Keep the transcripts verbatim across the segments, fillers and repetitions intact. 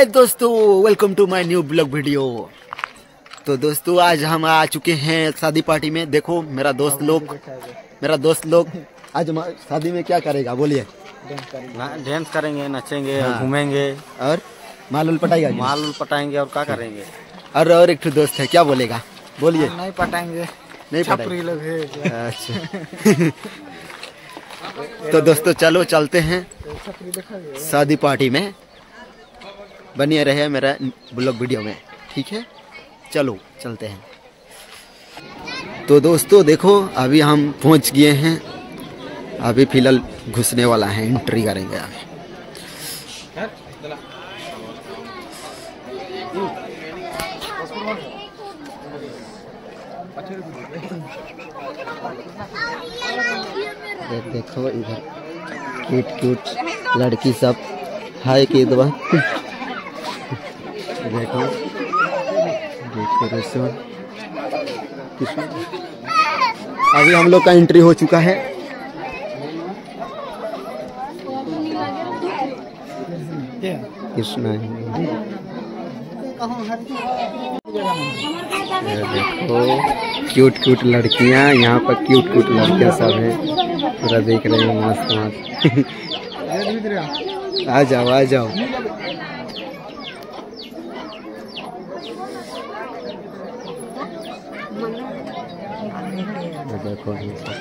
दोस्तों welcome to my new blog video. तो दोस्तों आज हम आ चुके हैं शादी पार्टी में। देखो मेरा दोस्त लोग मेरा दोस्त लोग आज शादी में क्या करेगा बोलिए? डांस करेंगे, नचेंगे, हाँ। घूमेंगे और माल उल पटाएगा, माल उल पटाएंगे और क्या करेंगे। और और एक ठो दोस्त है, क्या बोलेगा बोलिए? नहीं पटाएंगे, नहीं पटाएंगे। अच्छा तो दोस्तों चलो चलते हैं शादी पार्टी में। बनिए रहे मेरा ब्लॉग वीडियो में, ठीक है? चलो चलते हैं। तो दोस्तों देखो अभी हम पहुंच गए हैं, अभी फिलहाल घुसने वाला है, एंट्री करेंगे अभी। देखो इधर क्यूट क्यूट लड़की सब हाय की दबा देखो डेकोरेशन। अभी हम लोग का एंट्री हो चुका है। कृष्णा देखो क्यूट क्यूट लड़कियां, यहाँ पर क्यूट क्यूट लड़कियां सब है, पूरा देख रहे हैं मस्त मस्त। आ जाओ आ जाओ। देखो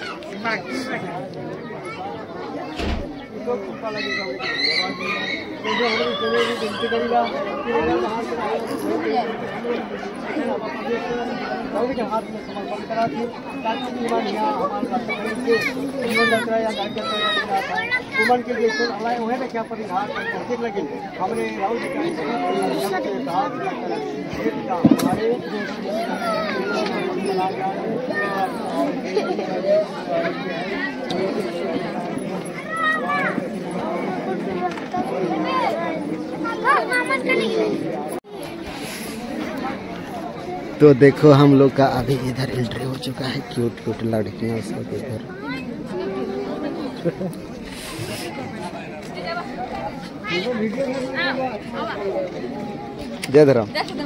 तो देखो हम लोग का अभी इधर एंट्री हो चुका है। क्यूट क्यूट लड़कियां सब इधर। जय धर्म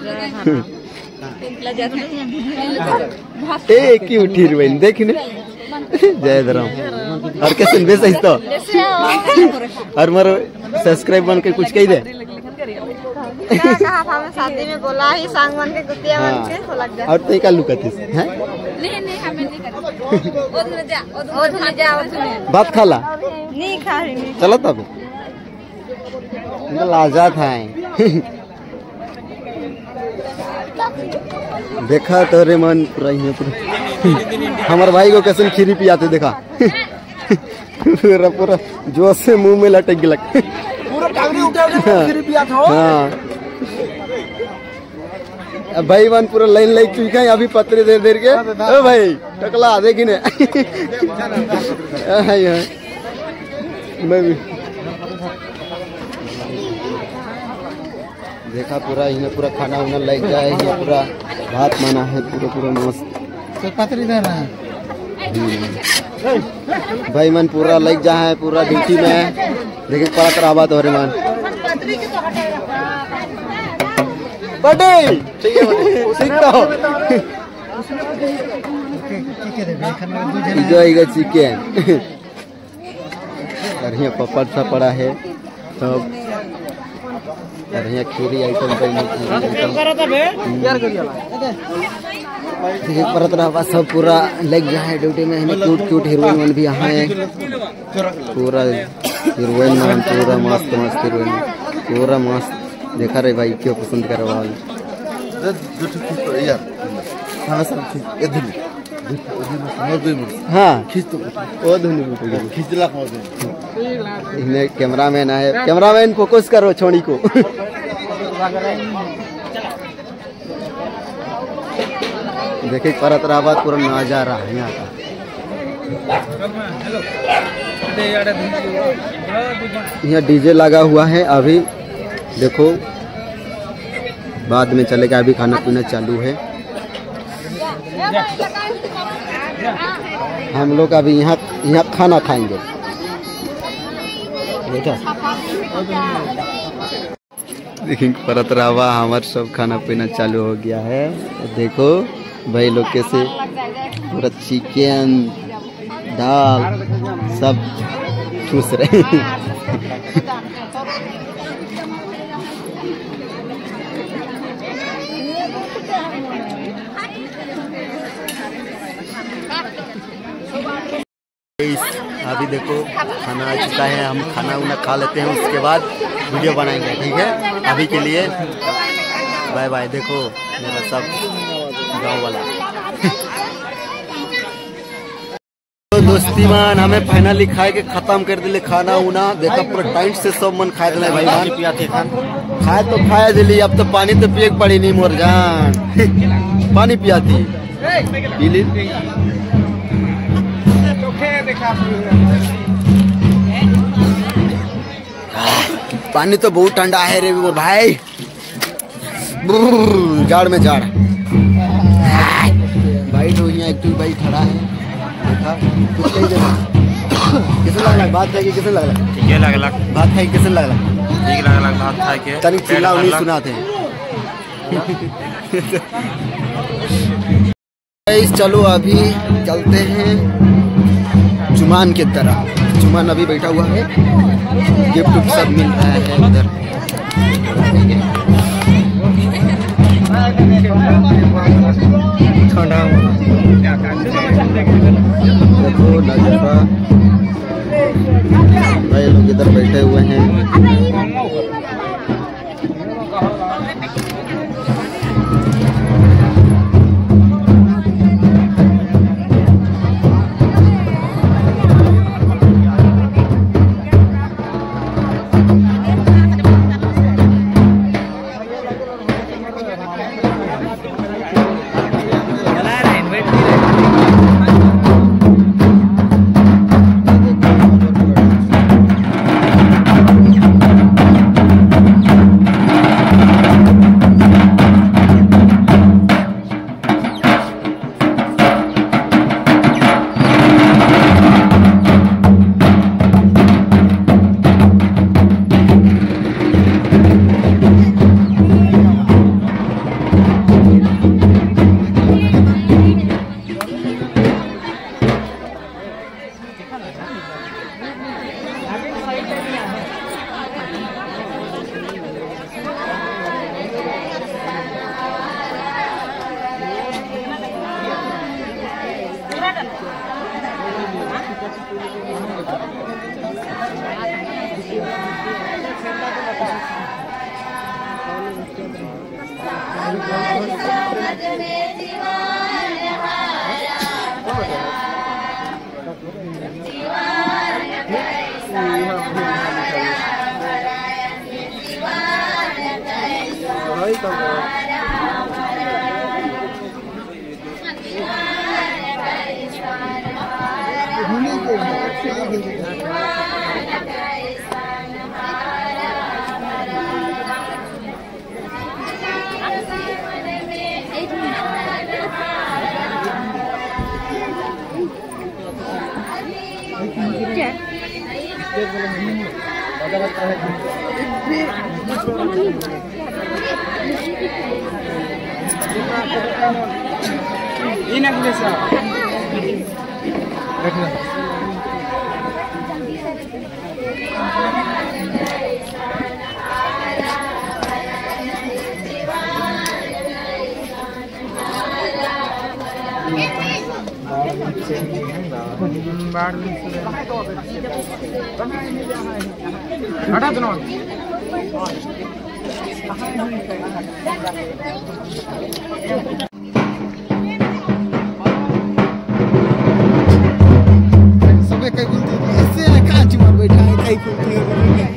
ए क्यूट हीरोइन देखने। जय धर्म और कैसे बेस तो और मारो सब्सक्राइब बन के कुछ कही दे। क्या कहा था मैं शादी में बोला ही सांग बन के कुतिया बन के हो लग जा। और तो का लुकतीस हैं? नहीं नहीं हमें नहीं करते। ओद में जा ओद में जा ओद में बात खाला नहीं खा रही नहीं। चलो तब लाजा था। देखा तो रे मन पूरा ही पूरा हमारे भाई को कैसे खीरी पियाते देखा। पूरा पूरा जोश से मुंह में लटक गया पूरा टांगरी उठा के खीरी पिया था। हाँ भाई वन पूरा लाइन लाइक चुका है अभी पत्रे देर देर के। ओ भाई टकला देखी ने मैं भी देखा पूरा इन्हें पूरा खाना वाना लग जाए, ये पूरा भात माना है पूरा पूरा मस्त पतरी दे रहा है। भाई मन पूरा लग जा है पूरा ड्यूटी में। देखिए पड़ा तरह बात हो रही मन बटे सीखता हो चिकन और यहाँ पपड़ सा पड़ा है सब। और यहाँ खीरी आइटम परत रहा सब पूरा लग गया है ड्यूटी में। क्यूट क्यूट हीरोइन भी यहाँ है पूरा हीरोइन में पूरा मस्त मस्त हीरोइन पूरा मस्त। देखा रे भाई क्यों पसंद करे वाल हाँ कैमरा मैन है, कैमरा मैन फोकस करो छोड़ी को। देखे परत रहा बात पूरा नजारा है यहाँ का। यहाँ डीजे लगा हुआ है अभी देखो, बाद में चलेगा, अभी खाना पीना चालू है। हम लोग अभी यहाँ यहाँ खाना खाएंगे। बेटा देखिए परत रहा हमार सब खाना पीना चालू हो गया है। देखो भाई लोग कैसे पूरा चिकन दाल सब ठूस रहे हैं। अभी देखो खाना आ चुका है, हम खाना उना खा लेते हैं, उसके बाद वीडियो बनाएंगे, ठीक है। अभी के लिए बाय बाय। देखो मेरा सब गाँव वाला तो दोस्ती मान हमें फाइनली खाए के खत्म कर दिले खाना उना। देखा पूरा टाइट से सब मन खाए दिले भाई मान पिया थे खान खाए तो खाए दिली। अब तो पानी तो पिए पड़ी नहीं मोर जान पानी पिया थी पी ली। पानी तो बहुत ठंडा है रे मोर भाई, जाड़ में जाड़ भाई। तो यहाँ एक भाई खड़ा है, कैसे लगला बात है कि कैसे लगला? ठीक है लगला बात है कैसे लगला? ठीक लगला बात है के तनी चिल्ला नहीं सुनाते हैं। चलो अभी चलते हैं जुमान के तरफ। जुमान अभी बैठा हुआ है, गिफ्ट सब मिल रहा है उधर। देखो नजरबा भाई लोग इधर बैठे हुए हैं। हटा दो सबे कई बोलते ऐसे है कहाँ चुमार बैठा है कई बोलते हैं।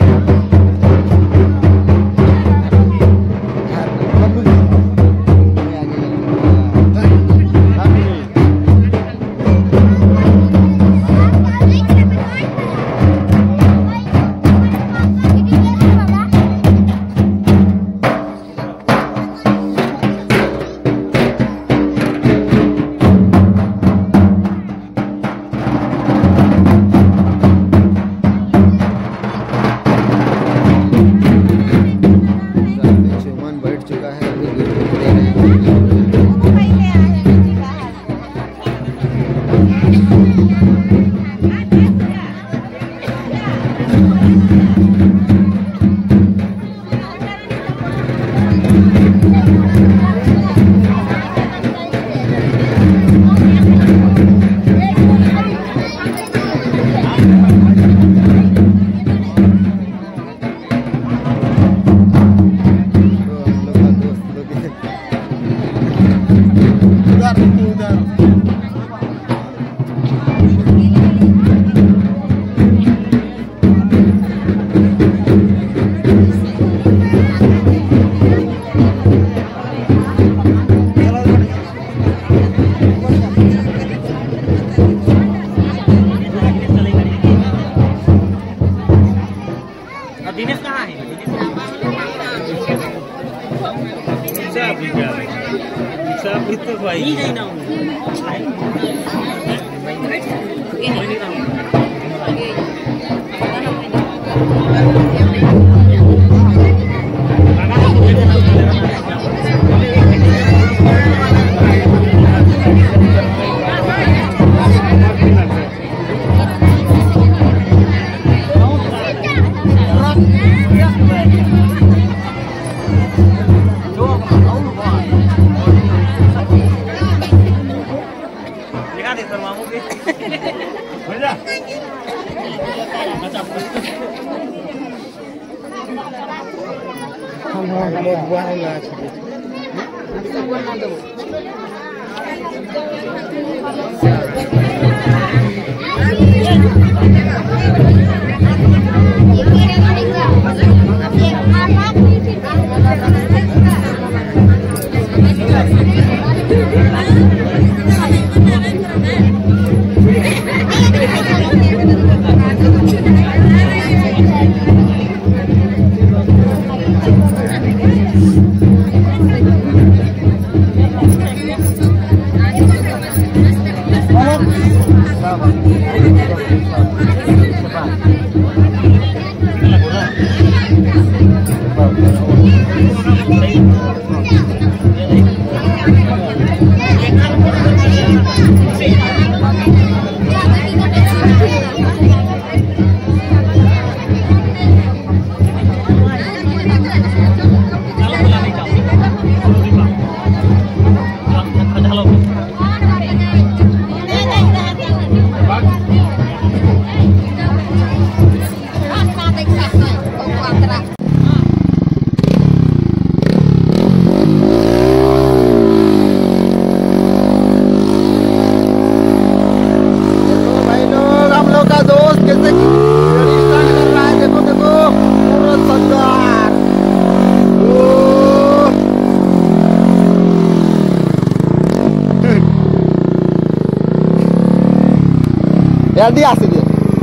जल्दी आ सीधे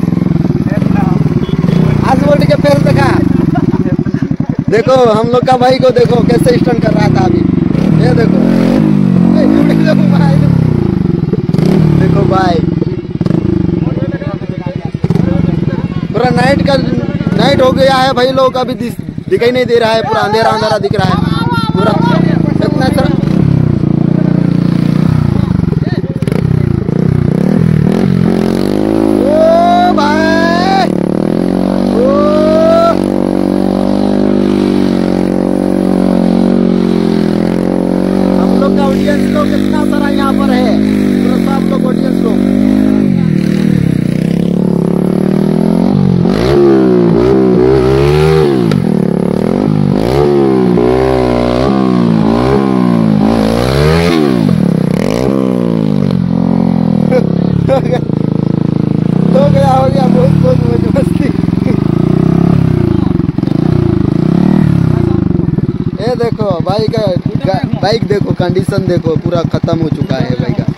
आज बोल के फिर देखा देखो हम लोग का भाई को देखो कैसे स्टंट कर रहा था अभी। ये देखो देखो भाई पूरा नाइट का नाइट हो गया है भाई लोग अभी दिखाई नहीं दे रहा है पूरा अंधेरा अंधेरा दिख रहा है पूरा इतना सा कितना सारा यहाँ पर है पूरा सब लोग ऑडियंस लोग हो गया हो गया बहुत बहुत मस्ती। ये देखो भाई का बाइक देखो कंडीशन देखो पूरा खत्म हो चुका है भाई का।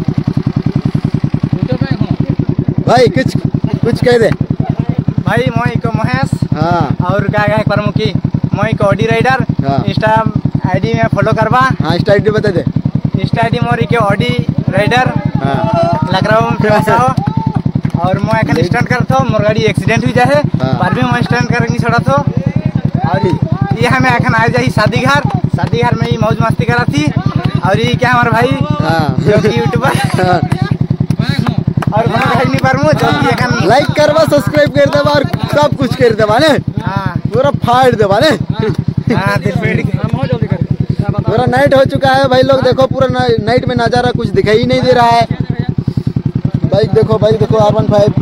भाई कुछ कुछ कह दे भाई मोई को महेश हाँ और क्या क्या प्रमुखी मोई को ऑडी राइडर हाँ इंस्टा आईडी में फॉलो करवा। हाँ इंस्टा आईडी बता दे इंस्टा आईडी मोरी के ऑडी राइडर हाँ लग रहा हूँ फेमस हो और मैं एखन स्टंट करता हूँ मोर गाड़ी एक्सीडेंट हुई जाए पर भी मैं स्टंट करेंगे छोड़ा तो और ये हमें एखन आ जाए शादी घर शादी घर में ही मौज मस्ती करा थी और ये क्या हमारे भाई हाँ जो कि यूट्यूबर और नहीं पर जो कि एखन लाइक करवा सब्सक्राइब कर देवा और सब कुछ कर देवा ने हाँ पूरा फाड़ देवा ने हाँ दिल पेड़ पूरा नाइट हो चुका है भाई लोग देखो पूरा नाइट में नजारा कुछ दिखाई ही नहीं दे रहा है। बाइक देखो बाइक देखो आर वन फाइव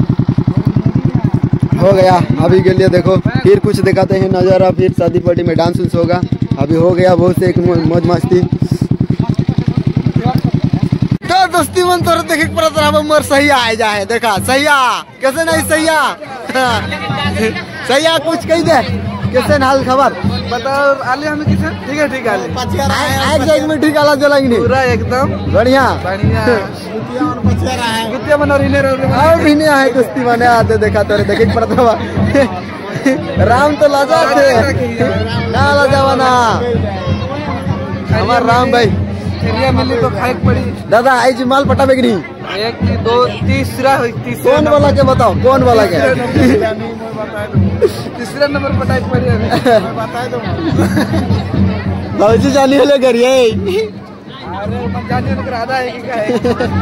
हो गया अभी के लिए देखो फिर कुछ दिखाते हैं नजारा फिर शादी पार्टी में डांस उन्स होगा अभी हो गया बहुत से एक मौज मस्ती तो दोस्ती मन तो देखे पर मोर सही आ जाए देखा सहिया कैसे नहीं सहिया सहिया कुछ कही दे कैसे हाल खबर बताओ आले हमें किसे ठीक है ठीक है आज एक में ठीक आला जलाएंगे पूरा एकदम बढ़िया बढ़िया गुतिया मन और इन्हें और इन्हें है दोस्ती माने आते देखा तेरे देखे पड़ता राम तो लाजा थे ना लाजा बना हमार राम भाई थेरिया मिली तो खाए पड़ी। दादा आई जी माल पटा बेगनी एक दो तीसरा तीसरा कौन वाला के बताओ कौन वाला के तीसरा नंबर पटाई पड़ी अभी बता दो भाजी जानी है घर ये अरे मन जाने तो आधा है क्या है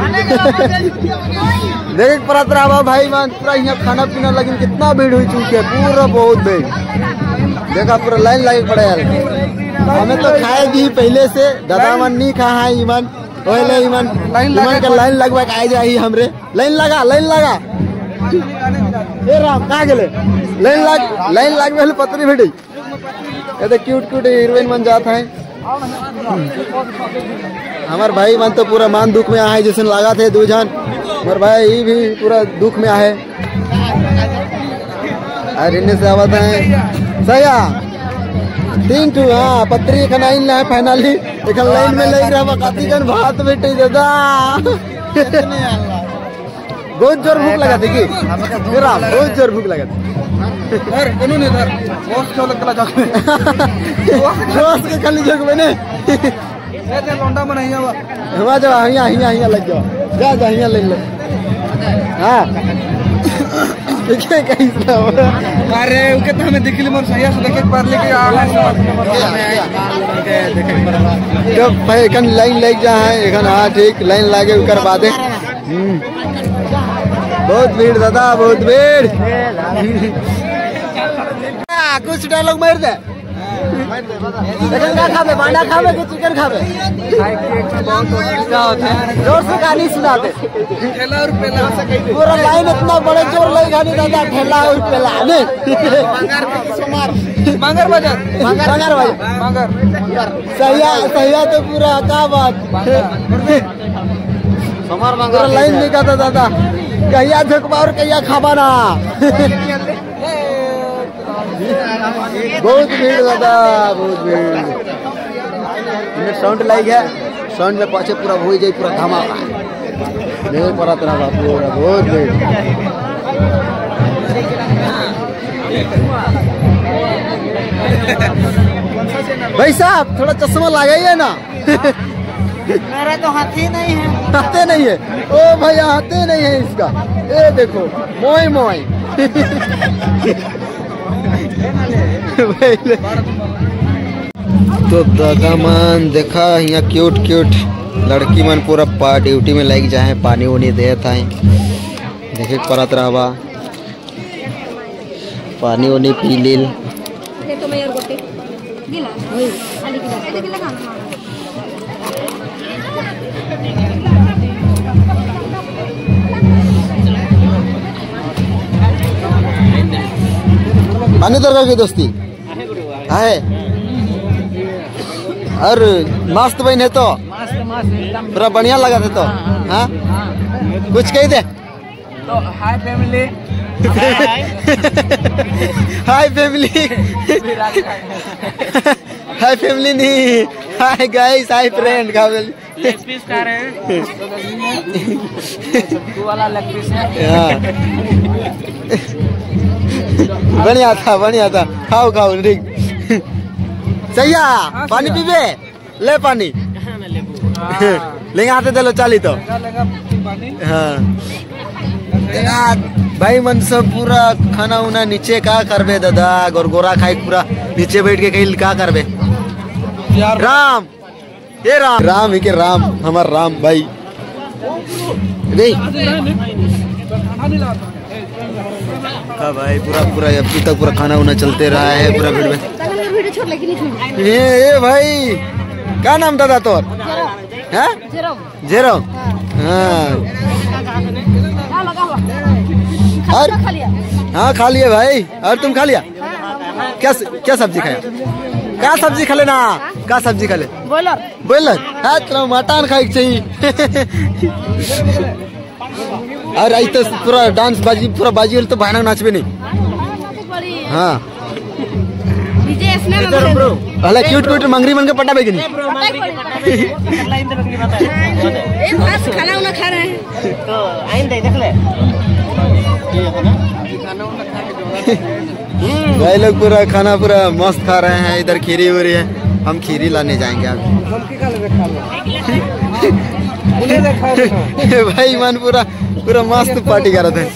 देख परतरावा भाई मान पूरा यहाँ खाना पीना लगी कितना भीड़ हुई चुकी है पूरा बहुत भीड़ देखा पूरा लाइन लगे पड़ा यार हमें तो खाए भी पहले से दादा मन नहीं खा है ईमान पहले ईमान ईमान का लाइन लगवा के आए जाए हमरे लाइन लगा लाइन लगा ए राम कहाँ गए लाइन लग लाइन लग में पतरी भेटी कहते क्यूट क्यूट हीरोइन मन जाता है हमारे भाई मन तो पूरा मान दुख में आए जैसे लगा थे दो जन हमारे भाई भी पूरा दुख में आए और इन्हें से आवत है सया तीन टू हाँ पत्री का लाइन है फाइनली एक लाइन में लग रहा काती कन भात बेटे दादा बहुत जोर भूख लगा थी कि बहुत जोर भूख लगा थी धर कोनो नहीं धर बॉस को लगला जाके बॉस के खाली जग बने ए ते लोंडा में नहीं आवा हवा जा हिया हिया हिया लग जाओ जा जा हिया ले ले हां देखे कैसा अरे उके तो हमें दिखली मन सही से देखे पर लेके आ तो भाई कन लाइन लग जा है एखन हां ठीक लाइन लागे उकर बादे बहुत भीड़ दादा बहुत भीड़ कुछ डायलॉग मार दे क्या खावे बांडा खावे कि चिकन खावे जोर से कहानी सुना दे ठेला और पेला पूरा लाइन इतना बड़े जोर लग गानी दादा ठेला और पेला ने मंगर बाजार मंगर बाजार मंगर सहिया सहिया तो पूरा का बात समार मंगर लाइन निकालता दादा कहिया झकबा और कहिया खाबा ना बहुत भीड़ दादा बहुत भीड़ साउंड लाइक है साउंड में पाछे पूरा हो जाए पूरा धमाका नहीं पड़ा तरह पूरा बहुत भीड़ भाई साहब थोड़ा चश्मा लगाइए ना मेरा तो हाथी नहीं है हाथे नहीं है ओ भाई हाथे नहीं है इसका ये देखो मोई मोई तो दादा मन देखा यहाँ क्यूट क्यूट लड़की मन पूरा पा ड्यूटी में लग जाए पानी उनी दे था देखे परत रहा पानी उनी पी लील पानी दरगाह की दोस्ती है और मस्त बहन है तो पूरा बढ़िया लगा था तो हाँ कुछ कही दे तो hi family hi family hi family नहीं हाय गाइस हाय फ्रेंड का लेग पीस खा रहे हैं तू वाला लेग पीस है बढ़िया था बढ़िया था खाओ खाओ ठीक सैया पानी पीबे ले पानी लेंगे आते चलो चाली तो हाँ भाई मन सब पूरा खाना उना नीचे का करबे दादा गोरगोरा खाए पूरा नीचे बैठ के कहीं क्या करबे राम ये राम राम ही के राम हमार राम भाई नहीं हाँ भाई पूरा पूरा अभी तक पूरा खाना उना चलते रहा है पूरा भीड़ में ये ये भाई क्या नाम दादा तोर है जेरो हाँ और हाँ खा लिए भाई और तुम खा लिया क्या क्या सब्जी खाया क्या सब्जी खा लेना क्या सब्जी खा ले बॉयलर बॉयलर हाँ चलो मटन खाए चाहिए और आई तो पूरा डांस बाजी पूरा बाजी वाले तो भयानक नाचबे नहीं हाँ अरे क्यूट क्यूट मंगरी मन के पटा बेगी नहीं खाना उना खा रहे हैं तो आइंदे देख ले भाई लोग पूरा खाना पूरा मस्त खा रहे हैं इधर खीरी उरी है हम खीरी लाने जाएंगे अब। भाई मन पूरा पूरा मस्त पार्टी कर रहे थे।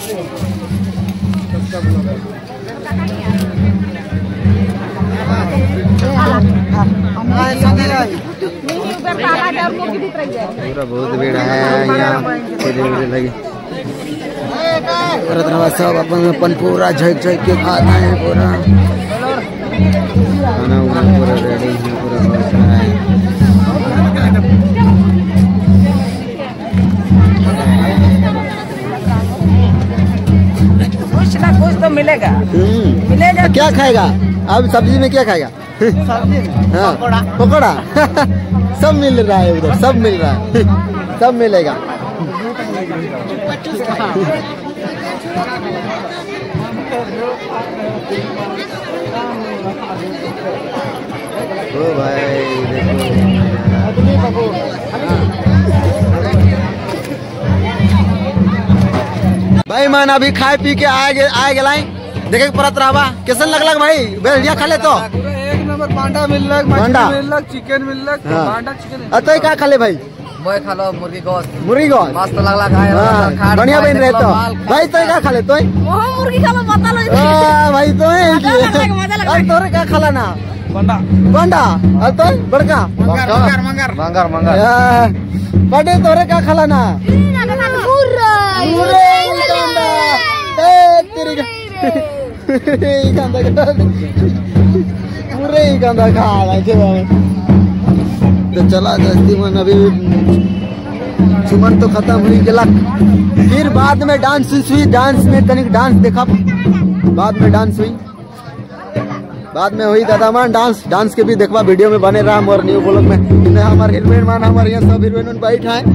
पूरा बहुत भीड़ है यहाँ लगी सब अपन अपन पूरा झक झक के खाता है पूरा खाना उना पूरा रेडी है पूरा बस रहा है। कुछ ना कुछ तो मिलेगा मिलेगा। क्या खाएगा अब सब्जी में क्या खाएगा? सब्जी हाँ पकौड़ा सब मिल रहा है उधर सब मिल रहा है सब मिलेगा। ओ भाई देखो भाई मान अभी खाए पी के आए आए गए देखे परत रहा कैसन लगलक भाई? बढ़िया खा ले तो एक नंबर पांडा मिल लग पांडा मिल लग चिकन मिल लग पांडा चिकन। अतः क्या खा ले भाई? मैं खा लो मुर्गी गोश्त मुर्गी गोश्त मस्त लगला खाए। हाँ, बढ़िया बन रहे तो भाई तो क्या खा ले तो मुर्गी खा लो बता लो भाई तो तोरे क्या खाला ना बंडा बंडा अतः बड़का मंगर मंगर मंगर मंगर बड़े तोरे क्या खाला ना पूरे ही गंदा खा तो चला दस्ती मन अभी चुमन तो खत्म हुई गला। फिर बाद में डांस हुई डांस में तनिक डांस देखा बाद में डांस हुई बाद में हुई दादा मान डांस डांस के भी देखवा वीडियो में बने रहा हमारे न्यू ब्लॉग में। हमारे हीरोइन मान हमारे यहाँ सब हीरोइन बैठा है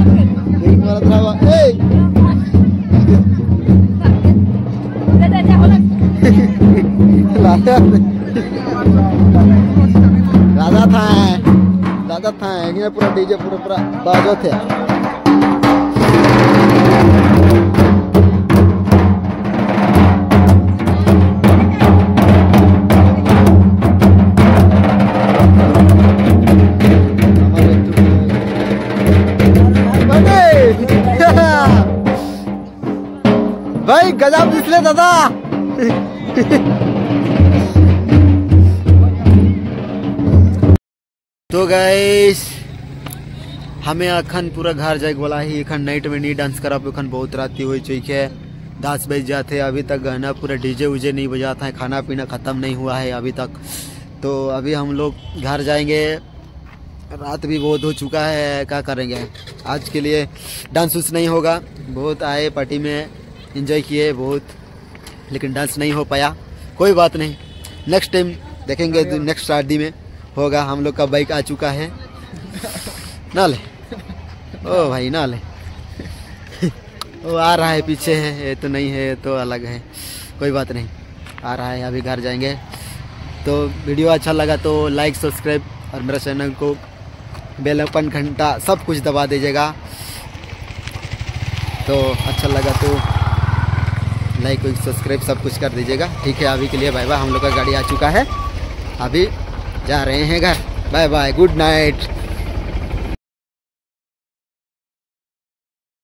राजा था राजा था पूरा डीजे पूरा पूरा बाजो थे। भाई गजब दिसले दादा तो गाइस हमें अखन पूरा घर जाए बोला ही अखन नाइट में नहीं डांस करा अखन बहुत राती हुई चाहिए दस बज जाते अभी तक गाना पूरा डीजे उजे नहीं बजाता है खाना पीना ख़त्म नहीं हुआ है अभी तक। तो अभी हम लोग घर जाएंगे रात भी बहुत हो चुका है क्या करेंगे आज के लिए डांस उस नहीं होगा। बहुत आए पार्टी में एंजॉय किए बहुत लेकिन डांस नहीं हो पाया कोई बात नहीं नेक्स्ट टाइम देखेंगे नेक्स्ट शादी में होगा। हम लोग का बाइक आ चुका है ना ले ओ भाई ना ले वो आ रहा है पीछे है ये तो नहीं है तो अलग है कोई बात नहीं आ रहा है अभी घर जाएंगे। तो वीडियो अच्छा लगा तो लाइक सब्सक्राइब और मेरा चैनल को बेल आइकन घंटा सब कुछ दबा दीजिएगा। तो अच्छा लगा तो लाइक सब्सक्राइब सब कुछ कर दीजिएगा ठीक है। अभी के लिए बाय बाय हम लोग का गाड़ी आ चुका है अभी जा रहे हैं घर बाय बाय गुड नाइट।